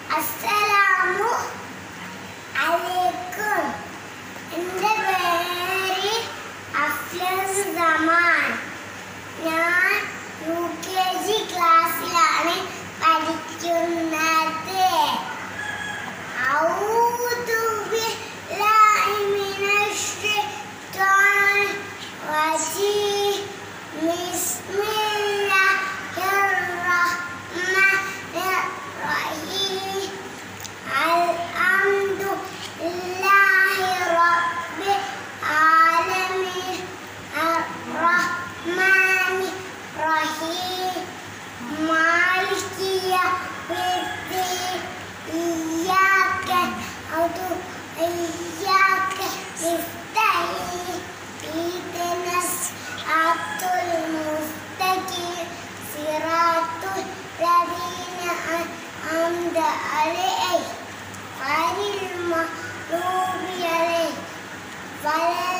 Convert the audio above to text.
അസ്സലാമു അലൈക്കും. എൻ്റെ പേര് അഫ്ലസ് സമാൻ. ഞാൻ UKG ക്ലാസ്സിലാണ് പഠിക്കുന്നത്. ഔദു ബില്ലാഹി മിനശ് ശൈത്വാനിർ റജീം. ബിസ്മില്ലാഹിർ റഹ്മാനിർ റഹീം. അൽഹംദുലില്ലാഹി റബ്ബിൽ ആലമീൻ. അർ-റഹ്മാനിർ റഹീം. മാലികി യൗമിദ്ദീൻ. ഇയ്യാക നഅ്ബുദു വഇയ്യാക നസ്തഈൻ. ഇഹ്ദിനസ് സിറാത്തൽ മുസ്തഖീം. സിറാത്തുൽ ലദീന അൻഅംത അലൈഹിം ഗൈറിൽ മഗ്ദൂബി അലൈഹിം വലൽ